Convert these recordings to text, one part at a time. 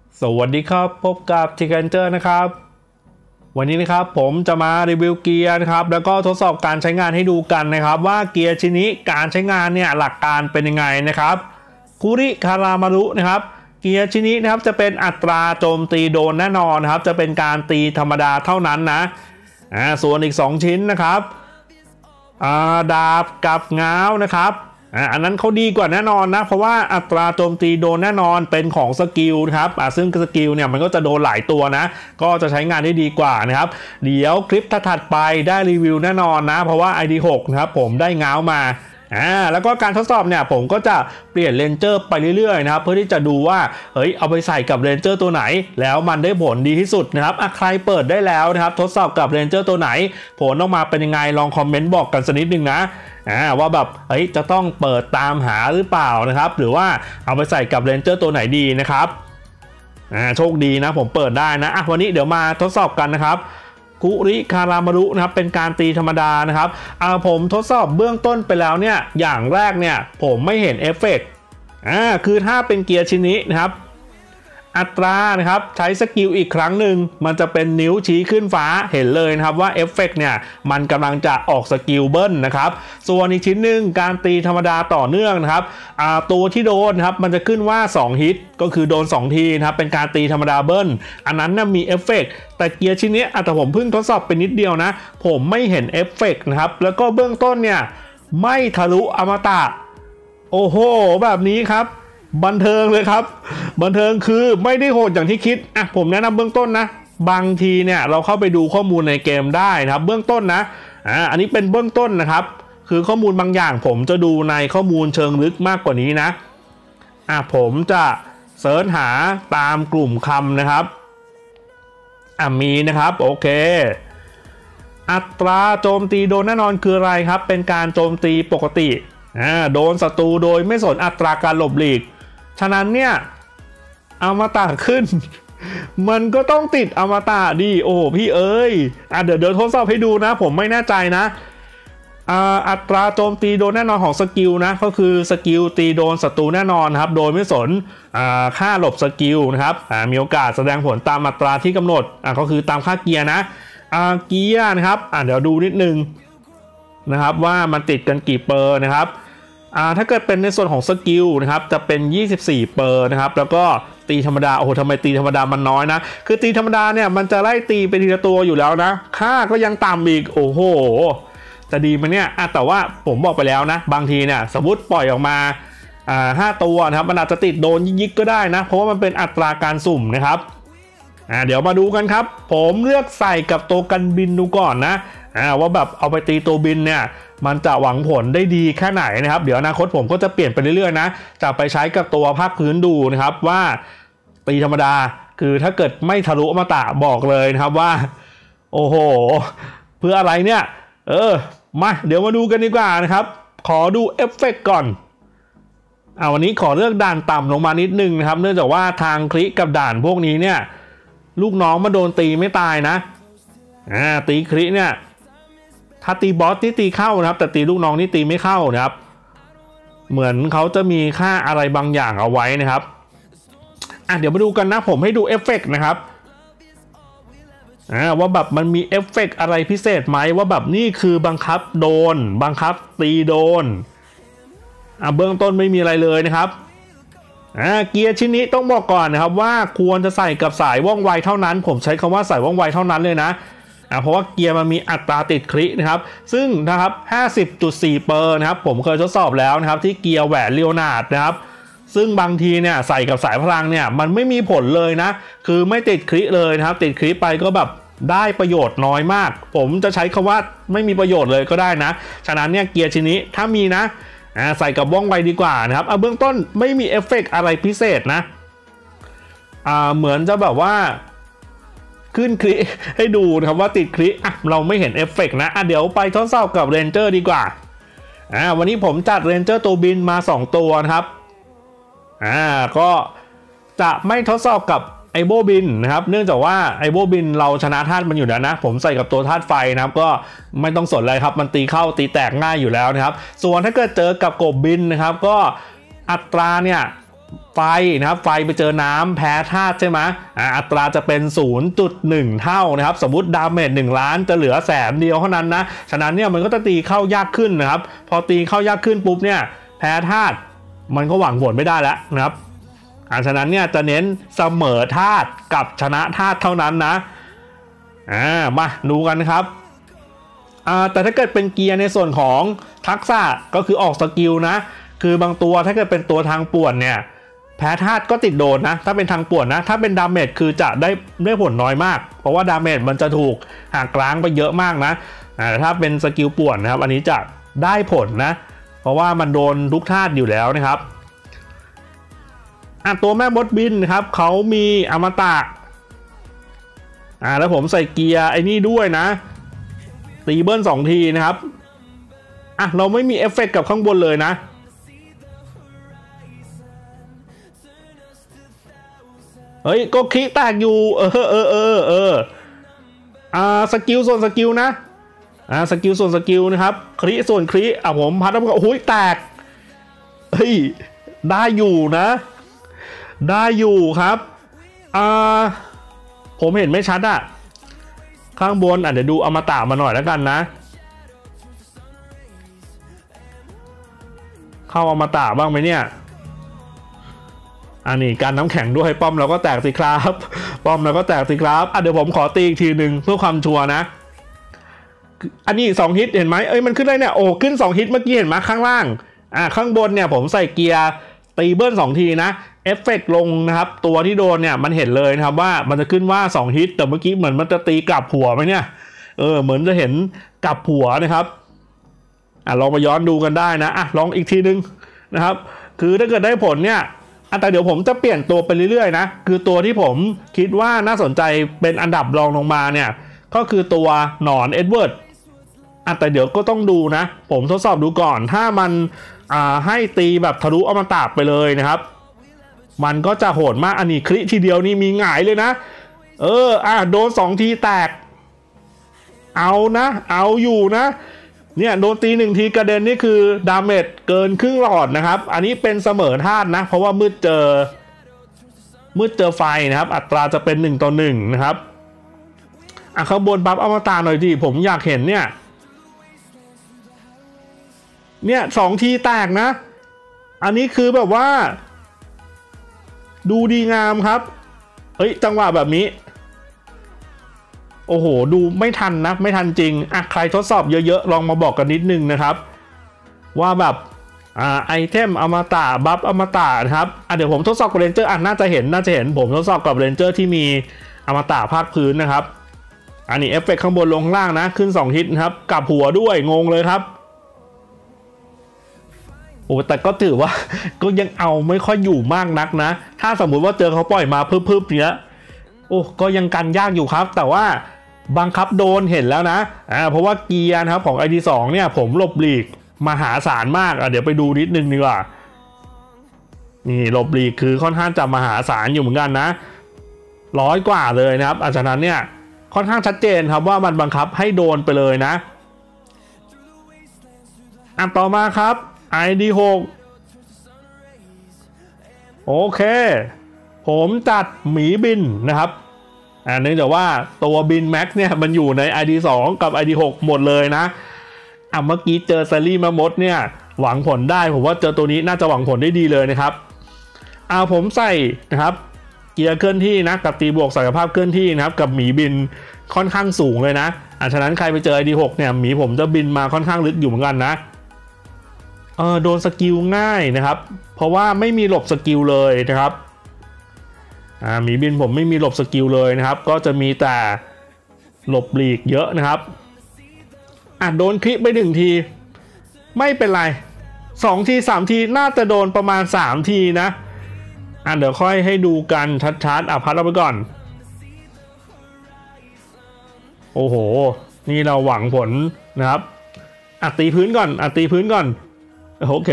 สวัสดีครับพบกับทีแคนเจอร์นะครับวันนี้นะครับผมจะมารีวิวเกียร์นะครับแล้วก็ทดสอบการใช้งานให้ดูกันนะครับว่าเกียร์ชิ้นนี้การใช้งานเนี่ยหลักการเป็นยังไงนะครับคุริคารามารุนะครับเกียร์ชิ้นนี้นะครับจะเป็นอัตราโจมตีโดนแน่นอนนะครับจะเป็นการตีธรรมดาเท่านั้นนะส่วนอีก2ชิ้นนะครับดาบกับง้าวนะครับอันนั้นเขาดีกว่าแน่นอนนะเพราะว่าอัตราโจมตีโดนแน่นอนเป็นของสกิลนะครับซึ่งสกิลเนี่ยมันก็จะโดนหลายตัวนะก็จะใช้งานได้ดีกว่านะครับเดี๋ยวคลิปถัดไปได้รีวิวแน่นอนนะเพราะว่า ID6 นะครับผมได้ง้าวมาแล้วก็การทดสอบเนี่ยผมก็จะเปลี่ยนเรนเจอร์ไปเรื่อยๆนะครับเพื่อที่จะดูว่าเอาไปใส่กับเรนเจอร์ตัวไหนแล้วมันได้ผลดีที่สุดนะครับใครเปิดได้แล้วนะครับทดสอบกับเรนเจอร์ตัวไหนผลออกมาเป็นยังไงลองคอมเมนต์บอกกันสักนิดนึงนะว่าแบบจะต้องเปิดตามหาหรือเปล่านะครับหรือว่าเอาไปใส่กับเรนเจอร์ตัวไหนดีนะครับโชคดีนะผมเปิดได้นะวันนี้เดี๋ยวมาทดสอบกันนะครับคุริคารามารุนะครับเป็นการตีธรรมดานะครับผมทดสอบเบื้องต้นไปแล้วเนี่ยอย่างแรกเนี่ยผมไม่เห็นเอฟเฟกต์คือถ้าเป็นเกียร์ชิ้นนี้นะครับอัตรานะครับใช้สกิลอีกครั้งหนึ่งมันจะเป็นนิ้วชี้ขึ้นฟ้าเห็นเลยนะครับว่าเอฟเฟกต์เนี่ยมันกำลังจะออกสกิลเบิ้ลนะครับส่วนอีกชิ้นหนึ่งการตีธรรมดาต่อเนื่องนะครับตัวที่โดนนะครับมันจะขึ้นว่า2ฮิตก็คือโดน2ทีนะครับเป็นการตีธรรมดาเบิ้ลอันนั้นนะมีเอฟเฟกต์แต่เกียร์ชิ้นนี้แต่ผมเพิ่งทดสอบไปนิดเดียวนะผมไม่เห็นเอฟเฟกต์นะครับแล้วก็เบื้องต้นเนี่ยไม่ทะลุอมตะโอ้โหแบบนี้ครับบันเทิงเลยครับบันเทิงคือไม่ได้โหดอย่างที่คิดผมแนะนำเบื้องต้นนะบางทีเนี่ยเราเข้าไปดูข้อมูลในเกมได้นะครับเบื้องต้นนะอันนี้เป็นเบื้องต้นนะครับคือข้อมูลบางอย่างผมจะดูในข้อมูลเชิงลึกมากกว่านี้นะผมจะเสิร์ชหาตามกลุ่มคำนะครับมีนะครับโอเคอัตราโจมตีโดนแน่นอนคืออะไรครับเป็นการโจมตีปกติโดนศัตรูโดยไม่สนอัตราการหลบหลีกฉะนั้นเนี่ยอมตะขึ้นมันก็ต้องติดอมตะดิโอ้พี่เดี๋ยวทดสอบให้ดูนะผมไม่แน่ใจนะอัตราโจมตีโดนแน่นอนของสกิลนะก็คือสกิลตีโดนศัตรูแน่นอนครับโดยไม่สนค่าหลบสกิลนะครับมีโอกาสแสดงผลตามอัตราที่กำหนดก็คือตามค่าเกียร์นะเกียร์นะครับเดี๋ยวดูนิดนึงนะครับว่ามันติดกันกี่เปอร์นะครับถ้าเกิดเป็นในส่วนของสกิลนะครับจะเป็น24เปอร์นะครับแล้วก็ตีธรรมดาโอ้โหทำไมตีธรรมดามันน้อยนะคือตีธรรมดาเนี่ยมันจะไล่ตีไปทีละตัวอยู่แล้วนะค่าก็ยังต่ำอีกโอ้โหจะดีไหมเนี่ยแต่ว่าผมบอกไปแล้วนะบางทีเนี่ยสมมติปล่อยออกมา5ตัวนะครับมันอาจจะติดโดนยิกๆก็ได้นะเพราะว่ามันเป็นอัตราการสุ่มนะครับเดี๋ยวมาดูกันครับผมเลือกใส่กับตัวกันบินดูก่อนนะว่าแบบเอาไปตีตัวบินเนี่ยมันจะหวังผลได้ดีแค่ไหนนะครับเดี๋ยวอนาคตผมก็จะเปลี่ยนไปเรื่อยๆนะจะไปใช้กับตัวภาคพื้นดูนะครับว่าตีธรรมดาคือถ้าเกิดไม่ทะลุอมตะบอกเลยนะครับว่าโอ้โหเพื่ออะไรเนี่ยมาเดี๋ยวมาดูกันดีกว่านะครับขอดูเอฟเฟกต์ก่อนวันนี้ขอเลือกด่านต่ำลงมานิดนึงนะครับเนื่องจากว่าทางคลิกกับด่านพวกนี้เนี่ยลูกน้องมาโดนตีไม่ตายนะตีคลิเนี่ยถ้าตีบอสที่ตีเข้านะครับแต่ตีลูกน้องนี่ตีไม่เข้านะครับเหมือนเขาจะมีค่าอะไรบางอย่างเอาไว้นะครับเดี๋ยวมาดูกันนะผมให้ดูเอฟเฟกต์นะครับว่าแบบมันมีเอฟเฟกต์อะไรพิเศษไหมว่าแบบนี่คือบังคับโดนบังคับตีโดนเบื้องต้นไม่มีอะไรเลยนะครับเกียร์ชิ้นนี้ต้องบอกก่อนนะครับว่าควรจะใส่กับสายว่องไวเท่านั้นผมใช้คำว่าสายว่องไวเท่านั้นเลยนะเพราะว่าเกียร์มันมีอัตราติดคลินะครับซึ่งนะครับ 50.4 เปอร์นะครับผมเคยทดสอบแล้วนะครับที่เกียร์แหวนเลียวนาร์ดนะครับซึ่งบางทีเนี่ยใส่กับสายพลังเนี่ยมันไม่มีผลเลยนะคือไม่ติดคลิเลยนะครับติดคลิไปก็แบบได้ประโยชน์น้อยมากผมจะใช้คำว่าไม่มีประโยชน์เลยก็ได้นะฉะนั้นเนี่ยเกียร์ชิ้นนี้ถ้ามีนะใส่กับว่องไวดีกว่านะครับเบื้องต้นไม่มีเอฟเฟกต์อะไรพิเศษนะเหมือนจะแบบว่าขึ้นคลิให้ดูนะครับว่าติดคลิเราไม่เห็นเอฟเฟกต์นะเดี๋ยวไปทดสอบกับเรนเจอร์ดีกว่าวันนี้ผมจัดเรนเจอร์ตัวบินมา2ตัวนะครับก็จะไม่ทดสอบกับไอโบบินนะครับเนื่องจากว่าไอโบบินเราชนะธาตุมันอยู่แล้วนะผมใส่กับตัวธาตุไฟนะครับก็ไม่ต้องสนอะไรครับมันตีเข้าตีแตกง่ายอยู่แล้วนะครับส่วนถ้าเกิดเจอกับกบบินนะครับก็อัตราเนี่ยไฟนะครับไฟไปเจอน้ำแพ้ธาตุใช่ไหมอัตราจะเป็น 0.1 เท่านะครับสมมติดาเมจ1 ล้านจะเหลือแสนเดียวเท่านั้นนะฉะนั้นเนี่ยมันก็จะตีเข้ายากขึ้นนะครับพอตีเข้ายากขึ้นปุ๊บเนี่ยแพ้ธาตุมันก็หวังผลไม่ได้แล้วนะครับฉะนั้นเนี่ยจะเน้นเสมอธาตุกับชนะธาตุเท่านั้นนะมาดูกันนะครับแต่ถ้าเกิดเป็นเกียร์ในส่วนของทักษะก็คือออกสกิลนะคือบางตัวถ้าเกิดเป็นตัวทางป่วนเนี่ยแพ้ธาตุก็ติดโดนนะถ้าเป็นทางป่วนนะถ้าเป็นดาเมจคือจะได้ผลน้อยมากเพราะว่าดาเมจมันจะถูกหักล้างไปเยอะมากนะแต่ถ้าเป็นสกิลป่วนนะครับอันนี้จะได้ผลนะเพราะว่ามันโดนทุกธาตุอยู่แล้วนะครับตัวแม่มดบินนะครับเขามีอมตะแล้วผมใส่เกียร์ไอ้นี่ด้วยนะตีเบิ้ล2 ทีนะครับเราไม่มีเอฟเฟกต์กับข้างบนเลยนะเฮ้ยก็คลิกแตกอยู่สกิลส่วนสกิลนะสกิลส่วนสกิลนะครับคลิส่วนคลิผมพัดแล้วก็โอ้ยแตกเฮ้ยได้อยู่นะได้อยู่ครับผมเห็นไม่ชัดข้างบนเดี๋ยวดูอมตะมาหน่อยแล้วกันนะเข้าอมตะบ้างไหมเนี่ยนี่การน้ำแข็งด้วยป้อมเราก็แตกสิครับป้อมเราก็แตกสิครับเดี๋ยวผมขอตีอีกทีหนึ่งเพื่อความชัวร์นะอันนี้2 ฮิตเห็นไหมมันขึ้นได้เนี่ยโอ้ขึ้น2 ฮิตเมื่อกี้เห็นไหมข้างล่างข้างบนเนี่ยผมใส่เกียร์ตีเบิ้ล2 ทีนะเอฟเฟกต์ลงนะครับตัวที่โดนเนี่ยมันเห็นเลยนะครับว่ามันจะขึ้นว่า2 ฮิตแต่เมื่อกี้เหมือนมันจะตีกลับหัวไหมเนี่ยเหมือนจะเห็นกลับหัวนะครับลองมาย้อนดูกันได้นะลองอีกทีนึงนะครับคือถ้าเกิดได้ผลเนี่ยแต่เดี๋ยวผมจะเปลี่ยนตัวไปเรื่อยๆนะคือตัวที่ผมคิดว่าน่าสนใจเป็นอันดับรองลงมาเนี่ยก็คือตัวหนอนเอ็ดเวิร์ดแต่เดี๋ยวก็ต้องดูนะผมทดสอบดูก่อนถ้ามันให้ตีแบบทะลุอมตะไปเลยนะครับมันก็จะโหดมากอันนี้คลิทีเดียวนี่มีหงายเลยนะโดน2 ทีแตกเอานะเอาอยู่นะเนี่ยโดนตี1 ทีกระเด็นนี่คือดาเมจเกินครึ่งหลอดนะครับอันนี้เป็นเสมอธาตุนะเพราะว่ามืดเจอไฟนะครับอัตราจะเป็น1 ต่อ 1นะครับข้างบนบัฟอมตะหน่อยดิผมอยากเห็นเนี่ย2 ทีแตกนะอันนี้คือแบบว่าดูดีงามครับจังหวะแบบนี้โอ้โหดูไม่ทันนะไม่ทันจริงใครทดสอบเยอะๆลองมาบอกกันนิดนึงนะครับว่าแบบไอเทมอมตะบัฟอมตะนะครับเดี๋ยวผมทดสอบกับเรนเจอร์น่าจะเห็นผมทดสอบกับเรนเจอร์ที่มีอมตะภาคพื้นนะครับอันนี้เอฟเฟกต์ข้างบนลงข้างล่างนะขึ้น2 ฮิตนะครับกลับหัวด้วยงงเลยครับโอ้แต่ก็ถือว่าก็ยังเอาไม่ค่อยอยู่มากนักนะถ้าสมมุติว่าเจอเขาปล่อยมาพึบๆเนี้ยก็ยังกันยากอยู่ครับแต่ว่าบังคับโดนเห็นแล้วนะเพราะว่าเกียร์นะครับของ ID2 เนี่ยผมหลบหลีกมหาศาลมากเดี๋ยวไปดูนิดนึงดีกว่านี่หลบหลีกคือค่อนข้างจะมหาศาลอยู่เหมือนกันนะ100 กว่าเลยนะครับฉะนั้นเนี่ยค่อนข้างชัดเจนครับว่ามันบังคับให้โดนไปเลยนะต่อมาครับ ID6 โอเคผมจัดหมีบินนะครับเนื่องจากว่าตัวบินแม็กเนี่ยมันอยู่ใน ID2 กับ ID6 หมดเลยนะเมื่อกี้เจอซารี่มามดเนี่ยหวังผลได้ผมว่าเจอตัวนี้น่าจะหวังผลได้ดีเลยนะครับผมใส่นะครับเกียร์เคลื่อนที่นะกับตีบวกศักยภาพเคลื่อนที่นะครับกับหมีบินค่อนข้างสูงเลยนะฉะนั้นใครไปเจอ ID6 เนี่ยหมีผมจะบินมาค่อนข้างลึกอยู่เหมือนกันนะโดนสกิลง่ายนะครับเพราะว่าไม่มีหลบสกิลเลยนะครับหมีบินผมไม่มีหลบสกิลเลยนะครับก็จะมีแต่หลบหลีกเยอะนะครับโดนคลิปไป1 ทีไม่เป็นไร2 ที 3 ทีน่าจะโดนประมาณ3 ทีนะเดี๋ยวค่อยให้ดูกันชัดๆพัดเอาไปก่อนโอ้โหนี่เราหวังผลนะครับตีพื้นก่อนตีพื้นก่อนโอเค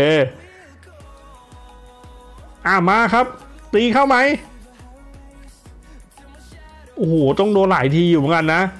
มาครับตีเข้าไหมโอ้โหต้องโดนหลายทีอยู่เหมือนกันนะ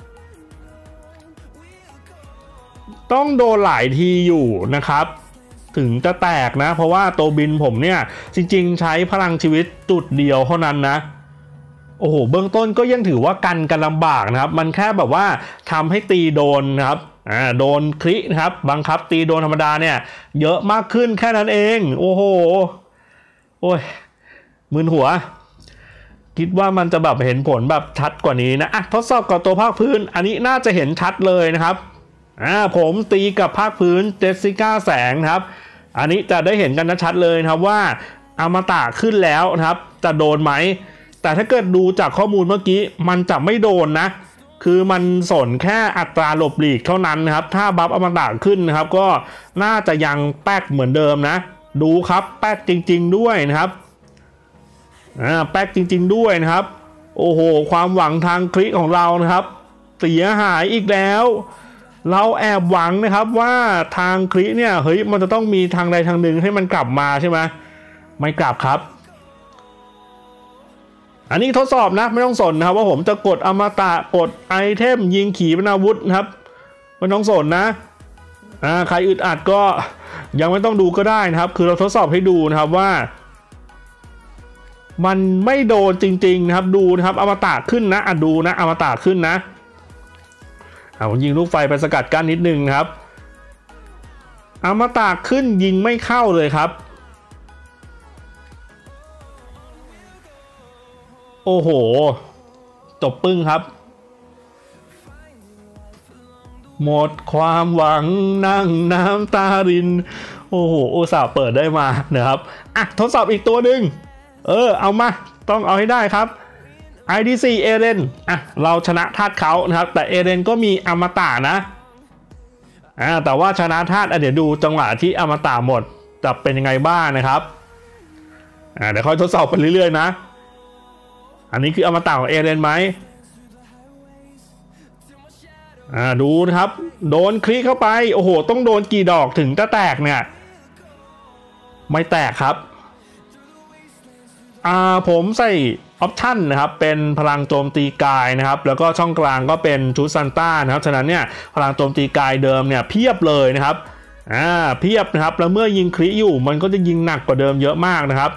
ต้องโดนหลายทีอยู่นะครับถึงจะแตกนะเพราะว่าตัวบินผมเนี่ยจริงๆใช้พลังชีวิตจุดเดียวเท่านั้นนะโอ้โหเบื้องต้นก็ยังถือว่ากันลำบากนะครับมันแค่แบบว่าทำให้ตีโดนนะครับโดนครินะครับบังคับตีโดนธรรมดาเนี่ยเยอะมากขึ้นแค่นั้นเองโอ้โหโอ้ยมึนหัวคิดว่ามันจะแบบเห็นผลแบบชัดกว่านี้นะทดสอบกับตัวภาคพื้นอันนี้น่าจะเห็นชัดเลยนะครับผมตีกับภาคพื้นเจสสิก้าแสงนะครับอันนี้จะได้เห็นกันชัดเลยนะครับว่าอมตะขึ้นแล้วนะครับจะโดนไหมแต่ถ้าเกิดดูจากข้อมูลเมื่อกี้มันจะไม่โดนนะคือมันสนแค่อัตราหลบหลีกเท่านั้นนะครับถ้าบัฟอมตะขึ้นนะครับก็น่าจะยังแป๊กเหมือนเดิมนะดูครับแป๊กจริงๆด้วยนะครับแป๊กจริงๆด้วยนะครับโอ้โหความหวังทางคลิกของเรานะครับเสียหายอีกแล้วเราแอบหวังนะครับว่าทางคลิกเนี่ยเฮ้ยมันจะต้องมีทางใดทางหนึ่งให้มันกลับมาใช่ไหมไม่กลับครับอันนี้ทดสอบนะไม่ต้องสนนะครับว่าผมจะกดอมตะกดไอเทมยิงขีปนาวุธนะครับไม่ต้องสนนะใครอึดอัดก็ยังไม่ต้องดูก็ได้นะครับคือเราทดสอบให้ดูนะครับว่ามันไม่โดนจริงๆนะครับดูนะครับอมตะขึ้นนะดูนะอมตะขึ้นนะผมยิงลูกไฟไปสกัดกั้นนิดนึงครับอมตะขึ้นยิงไม่เข้าเลยครับโอ้โหจบปึ้งครับหมดความหวังนั่งน้ำตารินโอ้โหอุตส่าห์เปิดได้มานะครับทดสอบอีกตัวหนึ่งเอามาต้องเอาให้ได้ครับ IDC เอเรนเราชนะธาตุเขานะครับแต่เอเรนก็มีอมตะนะแต่ว่าชนะธาตุเดี๋ยวดูจังหวะที่อมตะหมดจะเป็นยังไงบ้างนะครับเดี๋ยวค่อยทดสอบไปเรื่อยๆนะอันนี้คืออมตะของเอเรนไหมดูนะครับโดนคลิกเข้าไปโอ้โหต้องโดนกี่ดอกถึงจะแตกเนี่ยไม่แตกครับผมใส่ออปชั่นนะครับเป็นพลังโจมตีกายนะครับแล้วก็ช่องกลางก็เป็นชุดซันต้านะครับฉะนั้นเนี่ยพลังโจมตีกายเดิมเนี่ยเพียบเลยนะครับเพียบนะครับแล้วเมื่อยิงคลิอยู่มันก็จะยิงหนักกว่าเดิมเยอะมากนะครับ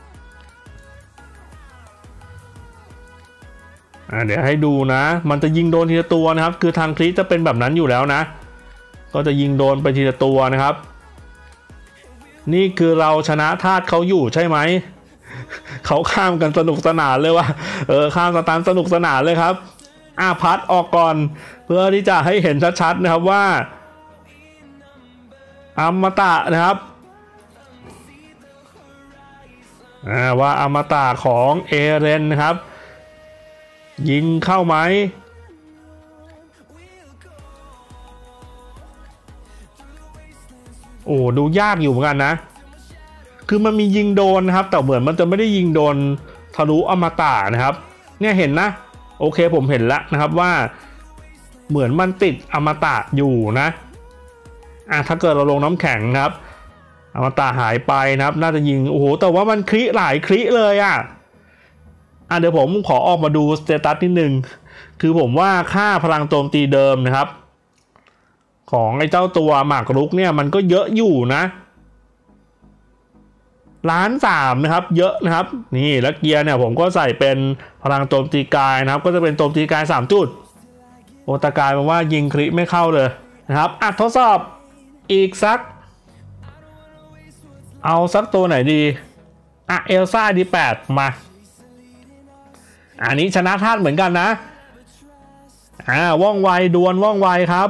เดี๋ยวให้ดูนะมันจะยิงโดนทีละตัวนะครับคือทางคลิจะเป็นแบบนั้นอยู่แล้วนะก็จะยิงโดนไปทีละตัวนะครับนี่คือเราชนะธาตุเขาอยู่ใช่ไหมเขาข้ามกันสนุกสนานเลยว่ะข้ามสตาร์สนุกสนานเลยครับพัดออกก่อนเพื่อที่จะให้เห็นชัดๆนะครับว่าอมตะนะครับว่าอมตะของเอเรนนะครับยิงเข้าไหมโอ้ดูยากอยู่เหมือนกันนะคือมันมียิงโดนนะครับแต่เหมือนมันจะไม่ได้ยิงโดนทะลุอมตะนะครับเนี่ยเห็นนะโอเคผมเห็นแล้วนะครับว่าเหมือนมันติดอมตะอยู่นะถ้าเกิดเราลงน้ำแข็งนะครับอมตะหายไปนะครับน่าจะยิงโอ้โหแต่ว่ามันคลิหลายคลิเลยเดี๋ยวผมขอออกมาดูสเตตัสนิดนึงคือผมว่าค่าพลังโจมตีเดิมนะครับของไอ้เจ้าตัวหมากรุกเนี่ยมันก็เยอะอยู่นะ1,300,000นะครับเยอะนะครับนี่แล้วเกียร์เนี่ยผมก็ใส่เป็นพลังโจมตีกายนะครับก็จะเป็นโจมตีกาย3จุดโอตากายมาว่ายิงคลิไม่เข้าเลยนะครับทดสอบอีกสักเอาสักตัวไหนดีเอลซ่าดี8มาอันนี้ชนะธาตุเหมือนกันนะว่องไวดวลว่องไวครับ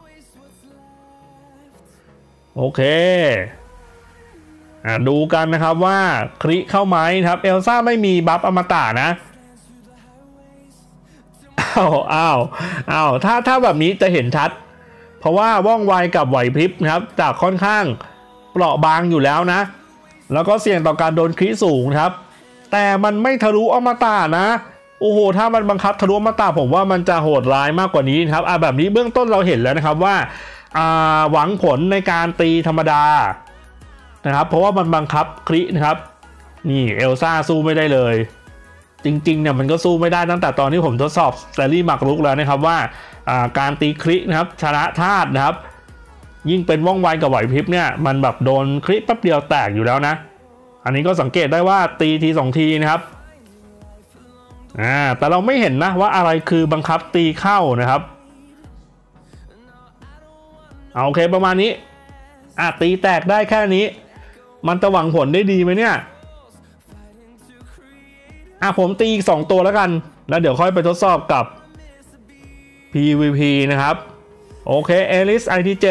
โอเคดูกันนะครับว่าคลิเข้าไหมครับเอลซ่าไม่มีบัฟอมตะนะอ้าวถ้าแบบนี้จะเห็นชัดเพราะว่าว่องไวกับไหวพริบนะครับจากค่อนข้างเปราะบางอยู่แล้วนะแล้วก็เสี่ยงต่อการโดนคลิสูงครับแต่มันไม่ทะลุอมตะนะโอ้โหถ้ามันบังคับทะลุอมตะผมว่ามันจะโหดร้ายมากกว่านี้ครับแบบนี้เบื้องต้นเราเห็นแล้วนะครับว่าหวังผลในการตีธรรมดานะครับเพราะว่ามันบังคับคลินะครับนี่เอลซ่าสู้ไม่ได้เลยจริงๆเนี่ยมันก็สู้ไม่ได้ตั้งแต่ตอนที่ผมทดสอบแซลลี่หมากรุกแล้วนะครับว่าการตีคลินะครับชนะธาตุนะครับยิ่งเป็นว่องไวกับไหวพริบเนี่ยมันแบบโดนคลิปแป๊บเดียวแตกอยู่แล้วนะอันนี้ก็สังเกตได้ว่าตีที2ทีนะครับแต่เราไม่เห็นนะว่าอะไรคือบังคับตีเข้านะครับโอเคประมาณนี้ตีแตกได้แค่นี้มันจะหวังผลได้ดีไหมเนี่ยผมตีอีก2ตัวแล้วกันแล้วเดี๋ยวค่อยไปทดสอบกับ PVP นะครับโอเคเอลิส IT7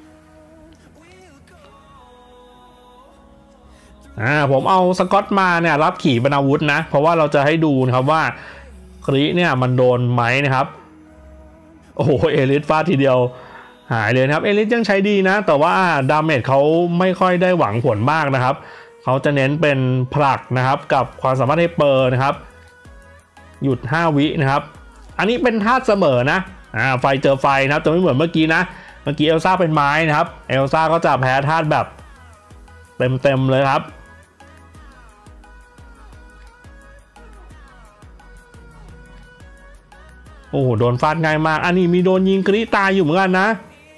ผมเอาสกอตมาเนี่ยรับขี่บรรณาวุธนะเพราะว่าเราจะให้ดูนะครับว่าคริเนี่ยมันโดนไหมนะครับโอ้โหเอลิสฟาดทีเดียวหายเลยนะครับเอลิสยังใช้ดีนะแต่ว่าดาเมจเขาไม่ค่อยได้หวังผลมากนะครับเขาจะเน้นเป็นผลักนะครับกับความสามารถให้เปอร์นะครับหยุด5วินะครับอันนี้เป็นธาตุเสมอนะไฟเจอไฟนะครับจะไม่เหมือนเมื่อกี้นะเมื่อกี้เอลซ่าเป็นไม้นะครับเอลซ่าก็จะแพ้ธาตุแบบเต็มเลยครับโอ้โหโดนฟาดง่ายมากอันนี้มีโดนยิงกรีตายอยู่เหมือนกันนะ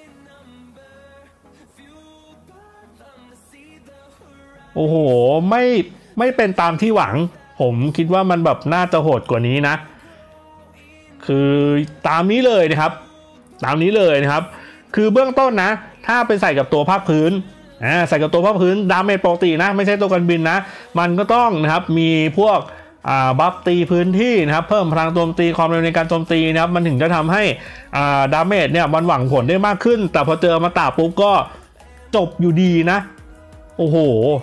โอ้โหไม่เป็นตามที่หวังผมคิดว่ามันแบบน่าจะโหดกว่านี้นะคือตามนี้เลยนะครับตามนี้เลยนะครับคือเบื้องต้นนะถ้าไปใส่กับตัวภาคพื้นใส่กับตัวภาคพื้นดาเมจปกตินะไม่ใช่ตัวกันบินนะมันก็ต้องนะครับมีพวกบัฟตีพื้นที่นะครับเพิ่มพลังโจมตีความเร็วในการโจมตีนะครับมันถึงจะทำให้ดาเมจเนี่ยมันหวังผลได้มากขึ้นแต่พอเจอมาตาปุ๊บก็จบอยู่ดีนะโอ้โห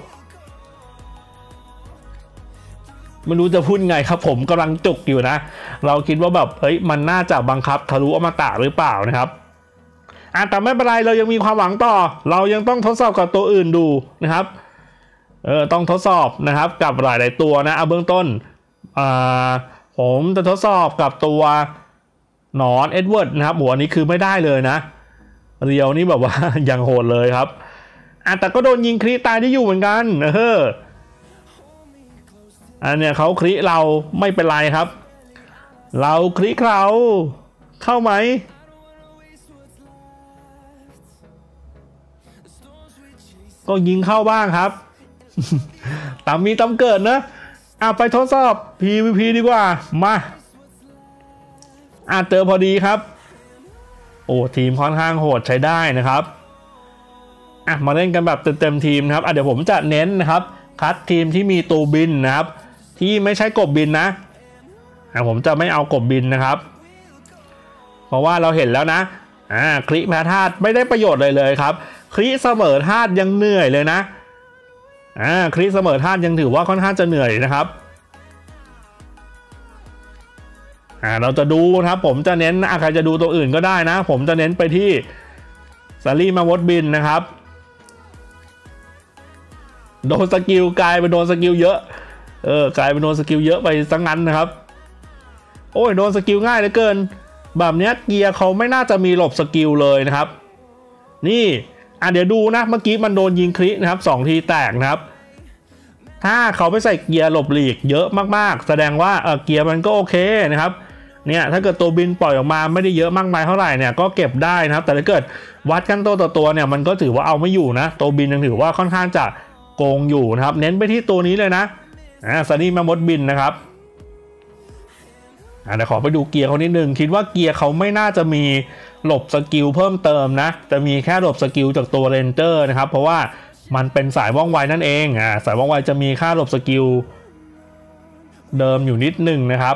ไม่รู้จะพูดไงครับผมกำลังจุกอยู่นะเราคิดว่าแบบเฮ้ยมันน่าจะบังคับทะลุอมตะหรือเปล่านะครับแต่ไม่เป็นไรเรายังมีความหวังต่อเรายังต้องทดสอบกับตัวอื่นดูนะครับต้องทดสอบนะครับกับหลายๆตัวนะเอาเบื้องต้นผมจะทดสอบกับตัวหนอนเอ็ดเวิร์ดนะครับหัวนี้คือไม่ได้เลยนะเรียวนี่แบบว่ายังโหดเลยครับแต่ก็โดนยิงคริตายได้อยู่เหมือนกันอันเนี้ยเขาคริเราไม่เป็นไรครับเราคริเขาเข้าไหมก็ยิงเข้าบ้างครับตามมีตามเกิดนะไปทดสอบ PVP ดีกว่ามาเจอพอดีครับโอ้ทีมค่อนข้างโหดใช้ได้นะครับมาเล่นกันแบบเต็มทีมนะครับเดี๋ยวผมจะเน้นนะครับคัดทีมที่มีตัวบินนะครับที่ไม่ใช่กบบินนะผมจะไม่เอากบบินนะครับเพราะว่าเราเห็นแล้วนะคลิแพ้ธาตุไม่ได้ประโยชน์เลยครับคลิเสมอธาตุยังเหนื่อยเลยนะคลิเสมอธาตุยังถือว่าค่อนข้างจะเหนื่อยนะครับเราจะดูครับผมจะเน้นใครจะดูตัวอื่นก็ได้นะผมจะเน้นไปที่ซารี่มาวดบินนะครับโดนสกิลกลายเป็นโดนสกิลเยอะกลายเป็นโดนสกิลเยอะไปซะงั้นนะครับโอ้ยโดนสกิลง่ายเหลือเกินแบบนี้เกียร์เขาไม่น่าจะมีหลบสกิลเลยนะครับนี่เดี๋ยวดูนะเมื่อกี้มันโดนยิงครินะครับ2ทีแตกนะครับถ้าเขาไปใส่เกียร์หลบหลีกเยอะมากๆแสดงว่าเกียร์มันก็โอเคนะครับเนี่ยถ้าเกิดตัวบินปล่อยออกมาไม่ได้เยอะมากมายเท่าไหร่เนี่ยก็เก็บได้นะครับแต่ถ้าเกิดวัดกันตัวต่อตัวเนี่ยมันก็ถือว่าเอาไม่อยู่นะตัวบินยังถือว่าค่อนข้างจะโกงอยู่นะครับเน้นไปที่ตัวนี้เลยนะซันนี่มามดบินนะครับเดี๋ยวขอไปดูเกียร์เขานิดนึงคิดว่าเกียร์เขาไม่น่าจะมีหลบสกิลเพิ่มเติมนะจะมีแค่หลบสกิลจากตัวเรนเจอร์นะครับเพราะว่ามันเป็นสายว่องไวนั่นเองสายว่องไวจะมีค่าหลบสกิลเดิมอยู่นิดนึงนะครับ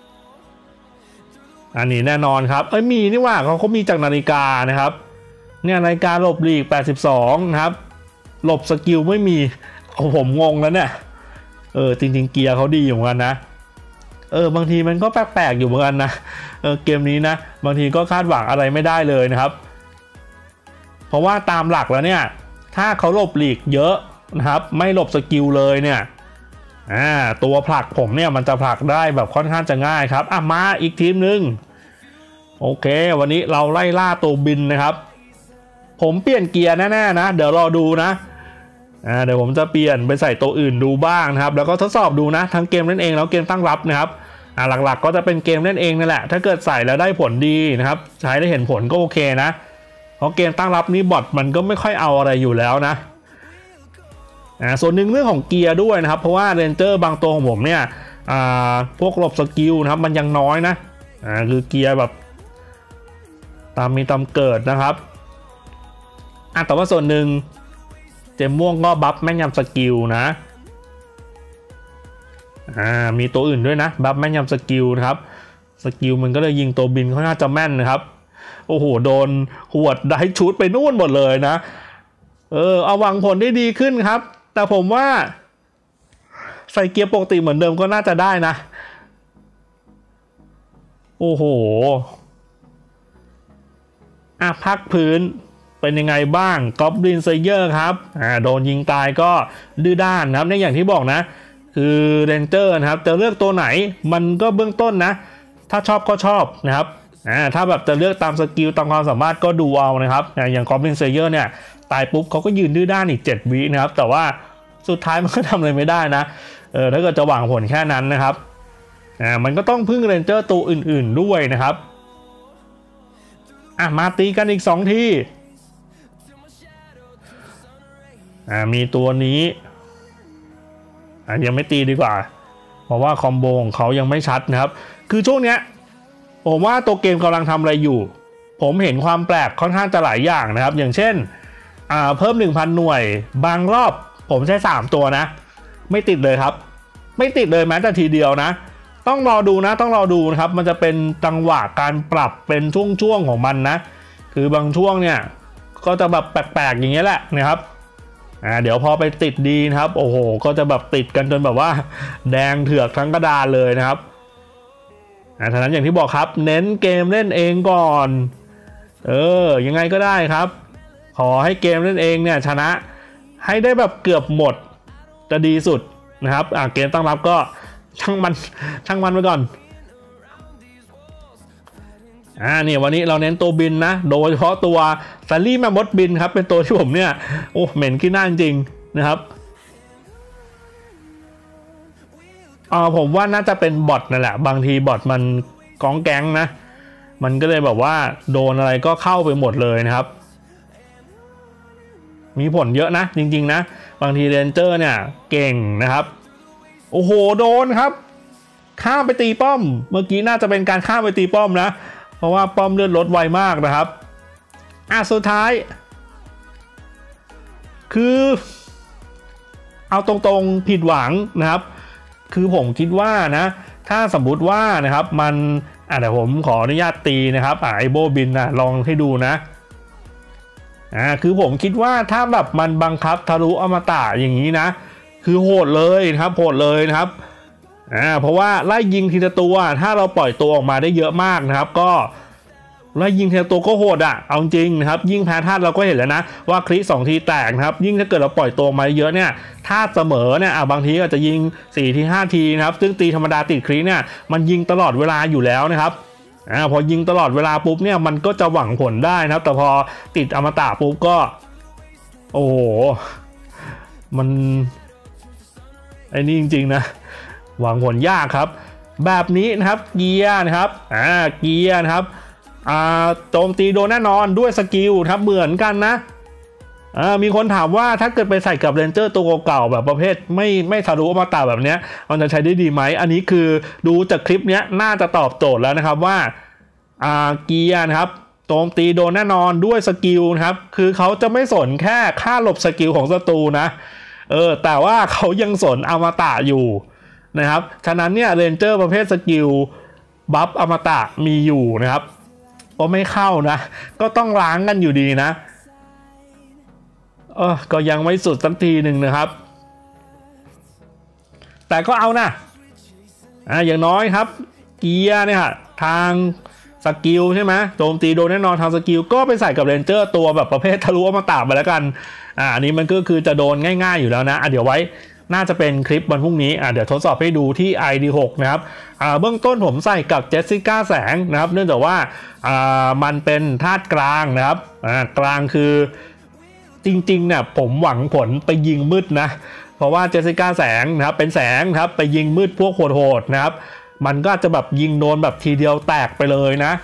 อันนี้แน่นอนครับมีนี่ว่าเขามีจากนาฬิกานะครับเนี่ยนาฬิกาหลบหลีก82นะครับหลบสกิลไม่มีผมงงแล้วเนี่ยจริงๆเกียร์เขาดีอยู่เหมือนกันนะบางทีมันก็แปลกๆอยู่เหมือนกันนะเกมนี้นะบางทีก็คาดหวังอะไรไม่ได้เลยนะครับเพราะว่าตามหลักแล้วเนี่ยถ้าเขาหลบหลีกเยอะนะครับไม่หลบสกิลเลยเนี่ยตัวผลักผมเนี่ยมันจะผลักได้แบบค่อนข้างจะง่ายครับมาอีกทีมนึงโอเควันนี้เราไล่ล่าตัวบินนะครับผมเปลี่ยนเกียร์แน่ๆนะเดี๋ยวรอดูนะเดี๋ยวผมจะเปลี่ยนไปใส่ตัวอื่นดูบ้างนะครับแล้วก็ทดสอบดูนะทั้งเกมเล่นเองแล้วเกมตั้งรับนะครับหลักๆก็จะเป็นเกมเล่นเองนั่นแหละถ้าเกิดใส่แล้วได้ผลดีนะครับใช้ได้เห็นผลก็โอเคนะเพราะเกมตั้งรับนี้บอทมันก็ไม่ค่อยเอาอะไรอยู่แล้วนะส่วนหนึ่งเรื่องของเกียร์ด้วยนะครับเพราะว่าเรนเจอร์บางตัวของผมเนี่ยพวกหลบสกิลนะครับมันยังน้อยนะคือเกียร์แบบตามมีตามเกิดนะครับแต่ว่าส่วนหนึ่งเจมม่วงก็บัฟแม่นยำสกิลนะมีตัวอื่นด้วยนะบัฟแม่นยำสกิลนะครับสกิลมันก็เลยยิงตัวบินเขาน่าจะแม่นนะครับโอ้โหโดนหวดได้ชุดไปนู่นหมดเลยนะเอาหวังผลได้ดีขึ้นครับแต่ผมว่าใส่เกียร์ปกติเหมือนเดิมก็น่าจะได้นะโอ้โหพักพื้นเป็นยังไงบ้างกอบลินเซเยอร์ครับโดนยิงตายก็ดื้อด้านนะครับในอย่างที่บอกนะคือเรนเจอร์นะครับจะเลือกตัวไหนมันก็เบื้องต้นนะถ้าชอบก็ชอบนะครับถ้าแบบจะเลือกตามสกิลตามความสามารถก็ดูเอานะครับอย่างกอบลินเซเยอร์เนี่ยตายปุ๊บเขาก็ยืนดื้อด้านอีก7 วินะครับแต่ว่าสุดท้ายมันก็ทำอะไรไม่ได้นะถ้าเกิดจะหวังผลแค่นั้นนะครับมันก็ต้องพึ่งเรนเจอร์ตัวอื่นๆด้วยนะครับมาตีกันอีก2 ทีมีตัวนี้ยังไม่ตีดีกว่าเพราะว่าคอมโบของเขายังไม่ชัดนะครับคือช่วงเนี้ยผมว่าตัวเกมกำลังทำอะไรอยู่ผมเห็นความแปลกค่อนข้างจะหลายอย่างนะครับอย่างเช่นเพิ่ม 1,000 หน่วยบางรอบผมใช้3 ตัวนะไม่ติดเลยครับไม่ติดเลยแม้แต่ทีเดียวนะต้องรอดูนะครับมันจะเป็นจังหวะการปรับเป็นช่วงๆของมันนะคือบางช่วงเนี่ยก็จะแบบแปลกๆอย่างเงี้ยแหละนะครับเดี๋ยวพอไปติดดีนะครับโอ้โหก็จะแบบติดกันจนแบบว่าแดงเถือกทั้งกระดานเลยนะครับฉะนั้นอย่างที่บอกครับเน้นเกมเล่นเองก่อนยังไงก็ได้ครับขอให้เกมเล่นเองเนี่ยชนะให้ได้แบบเกือบหมดจะดีสุดนะครับเกมตั้งรับก็ช่างมันไปก่อนนี่วันนี้เราเน้นตัวบินนะโดยเฉพาะตัวซารี่แมมมดบินครับเป็นตัวที่ผมเนี่ยโอ้เหม็นขี้หน้าจริงนะครับผมว่าน่าจะเป็นบอทนั่นแหละบางทีบอทมันก้องแก๊งนะมันก็เลยแบบว่าโดนอะไรก็เข้าไปหมดเลยนะครับมีผลเยอะนะจริงๆนะบางทีเรนเจอร์เนี่ยเก่งนะครับโอ้โหโดนครับข้ามไปตีป้อมเมื่อกี้น่าจะเป็นการข้ามไปตีป้อมนะเพราะว่าป้อมเลือดลดไวมากนะครับสุดท้ายคือเอาตรงๆผิดหวังนะครับคือผมคิดว่านะถ้าสมมุติว่านะครับมันเดี๋ยวผมขออนุญาตตีนะครับไอโบบินนะลองให้ดูนะคือผมคิดว่าถ้าแบบมันบังคับทะลุอมตะอย่างนี้นะคือโหดเลยนะครับโหดเลยนะครับเพราะว่าไล่ยิงทีละตัวถ้าเราปล่อยตัวออกมาได้เยอะมากนะครับก็ไล่ยิงทีละตัวก็โหดเอาจริงนะครับยิ่งแพ้ธาตุเราก็เห็นแล้วนะว่าคลิ2 ทีแตกนะครับยิ่งถ้าเกิดเราปล่อยตัวมาเยอะเนี่ยธาตุเสมอเนี่ยบางทีก็จะยิง4 ที 5 ทีนะครับซึ่งตีธรรมดาติดคลิเนี่ยมันยิงตลอดเวลาอยู่แล้วนะครับพอยิงตลอดเวลาปุ๊บเนี่ยมันก็จะหวังผลได้นะครับแต่พอติดอมตะปุ๊บก็โอ้โหมันไอ้นี่จริงๆนะหวังผลยากครับแบบนี้นะครับเกียร์นะครับเกียร์นะครับโจมตีโดนแน่นอนด้วยสกิลครับเหมือนกันนะมีคนถามว่าถ้าเกิดไปใส่กับเรนเจอร์ตัวเก่าแบบประเภทไม่ทะลุอมตะแบบนี้มันจะใช้ได้ดีไหมอันนี้คือดูจากคลิปนี้น่าจะตอบโจทย์แล้วนะครับว่าเกียร์นะครับโจมตีโดนแน่นอนด้วยสกิลนะครับคือเขาจะไม่สนแค่ค่าหลบสกิลของศัตรูนะแต่ว่าเขายังสนอมตะอยู่นะครับฉะนั้นเนี่ยเรนเจอร์ประเภทสกิลบัฟอมตะมีอยู่นะครับก็ไม่เข้านะก็ต้องล้างกันอยู่ดีนะก็ยังไม่สุดสักทีหนึ่งนะครับแต่ก็เอานะอย่างน้อยครับเกียร์เนี่ยทางสกิลใช่ไหมโจมตีโดนแน่นอนทางสกิลก็ไปใส่กับเรนเจอร์ตัวแบบประเภททะลุอมตะไปแล้วกันอันนี้มันก็คือจะโดนง่ายๆอยู่แล้วนะเดี๋ยวไว้น่าจะเป็นคลิปวันพรุ่งนี้เดี๋ยวทดสอบให้ดูที่ ID6 นะครับเบื้องต้นผมใส่กับเจสสิก้าแสงนะครับเนื่องจากว่ามันเป็นธาตุกลางนะครับกลางคือจริงๆเนี่ยผมหวังผลไปยิงมืดนะเพราะว่าเจสสิก้าแสงนะครับเป็นแสงครับไปยิงมืดพวกโหดๆนะครับมันก็จะแบบยิงโดนแบบทีเดียวแตกไปเลยนะ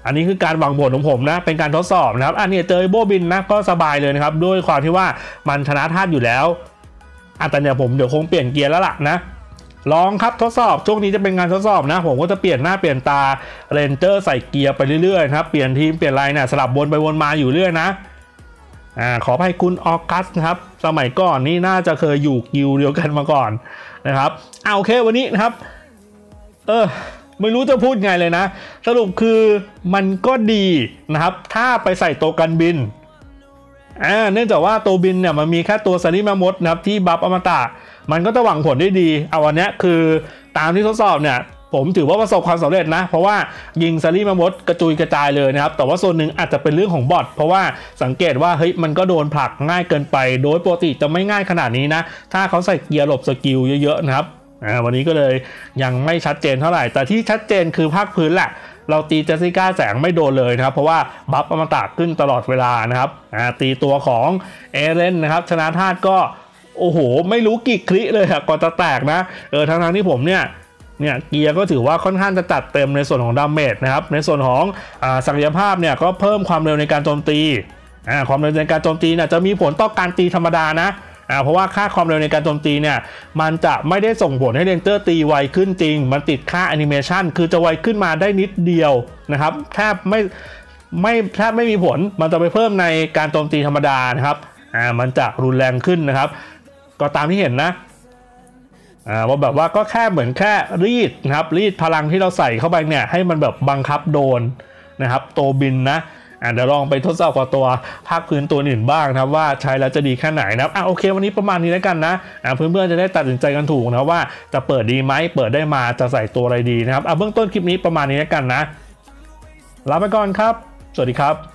อันนี้คือการหวังผลของผมนะเป็นการทดสอบนะครับอันนี้เจอโบบินนะก็สบายเลยนะครับด้วยความที่ว่ามันชนะธาตุอยู่แล้วแต่เนี่ยผมเดี๋ยวคงเปลี่ยนเกียร์แล้วล่ะนะลองครับทดสอบช่วงนี้จะเป็นงานทดสอบนะผมก็จะเปลี่ยนหน้าเปลี่ยนตาเรนเจอร์ใส่เกียร์ไปเรื่อยๆนะครับเปลี่ยนทีมเปลี่ยนไลน์เนี่ยสลับวนไปวนมาอยู่เรื่อยนะขอให้คุณออกัสนะครับสมัยก่อนนี่น่าจะเคยอยู่กิลด์เดียวกันมาก่อนนะครับโอเควันนี้นะครับไม่รู้จะพูดไงเลยนะสรุปคือมันก็ดีนะครับถ้าไปใส่ตัวกันบินเนื่องจากว่าตัวบินเนี่ยมันมีแค่ตัวซาริมามดนะครับที่บัฟอมตะมันก็จะหวังผลได้ดีวันนี้คือตามที่ทดสอบเนี่ยผมถือว่าประสบความสำเร็จนะเพราะว่ายิงซาริมามดกระจุยกระจายเลยนะครับแต่ว่าส่วนหนึ่งอาจจะเป็นเรื่องของบอทเพราะว่าสังเกตว่าเฮ้ยมันก็โดนผลักง่ายเกินไปโดยปกติจะไม่ง่ายขนาดนี้นะถ้าเขาใส่เกียร์หลบสกิลเยอะๆนะครับวันนี้ก็เลยยังไม่ชัดเจนเท่าไหร่แต่ที่ชัดเจนคือภาคพื้นแหละเราตีเจสสิก้าแสงไม่โดนเลยนะครับเพราะว่าบัฟอมตะขึ้นตลอดเวลานะครับตีตัวของเอเรนนะครับชนะธาตุก็โอ้โหไม่รู้กี่คลิเลยก่อนจะแตกนะทั้งที่ผมเนี่ยเกียร์ก็ถือว่าค่อนข้างจะจัดเต็มในส่วนของดาเมจนะครับในส่วนของศักยภาพเนี่ยก็เพิ่มความเร็วในการโจมตีความเร็วในการโจมตีเนี่ยจะมีผลต่อการตีธรรมดานะเพราะว่าค่าความเร็วในการโจมตีเนี่ยมันจะไม่ได้ส่งผลให้เรนเจอร์ตีไวขึ้นจริงมันติดค่าแอนิเมชันคือจะไวขึ้นมาได้นิดเดียวนะครับแทบไม่มีผลมันจะไปเพิ่มในการโจมตีธรรมดานะครับมันจะรุนแรงขึ้นนะครับก็ตามที่เห็นนะว่าแบบว่าก็แค่เหมือนแค่รีดนะครับรีดพลังที่เราใส่เข้าไปเนี่ยให้มันแบบบังคับโดนนะครับตัวบินนะเดี๋ยวลองไปทดสอบกับตัวภาคพื้นตัวอื่นบ้างนะครับว่าใช้แล้วจะดีแค่ไหนนะครับโอเควันนี้ประมาณนี้แล้วกันนะเพื่อนๆจะได้ตัดสินใจกันถูกนะว่าจะเปิดดีไหมเปิดได้มาจะใส่ตัวอะไรดีนะครับเบื้องต้นคลิปนี้ประมาณนี้แล้วกันนะลาไปก่อนครับสวัสดีครับ